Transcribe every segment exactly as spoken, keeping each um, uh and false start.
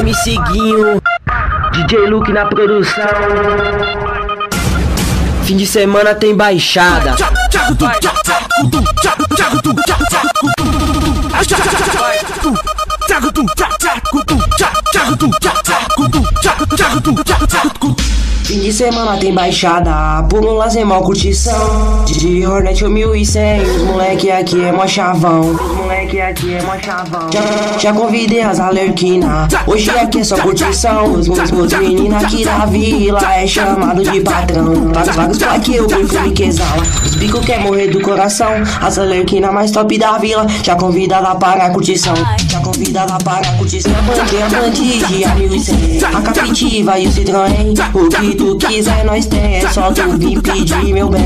M C Guinho, D J Luke na produção. Fim de semana tem baixada. Fim de semana tem baixada, por um lazer mal curtição. De Hornet mil e cem, os moleque aqui é mó chavão. Os moleque aqui é mó chavão. Já, já convidei as alerquina, hoje aqui é só curtição. Os meus meninos aqui da vila é chamado de patrão. Vagos, vagos pra que eu perfume que exala, os bico quer morrer do coração. As alerquina mais top da vila, já convidada para a curtição. Já convidada para a curtição. A bandeira, a bandige, a mil e cem, a capitiva e o Citroën. O que tu quiser nós tem, é só tu vir pedir, meu bem.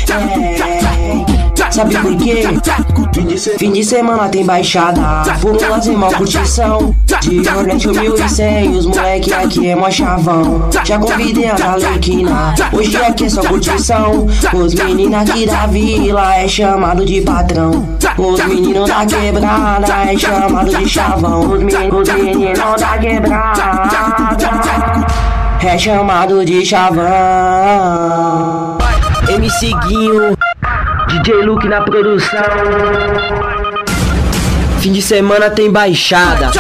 É. Sabe por quê? Fim de semana tem baixada, por um lazer mal curtição. De Hornet mil e cem, os moleque aqui é mó chavão. Já convidei a alerquina, hoje aqui é só curtição. Os meninos aqui da vila é chamado de patrão. Os meninos da quebrada é chamado de chavão. Os meninos, os meninos da quebrada é chamado de chavão. M C Guinho, D J Luke na produção. Fim de semana tem baixada.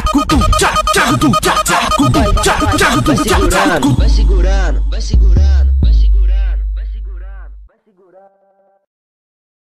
Vai segurando, vai segurando, vai segurando.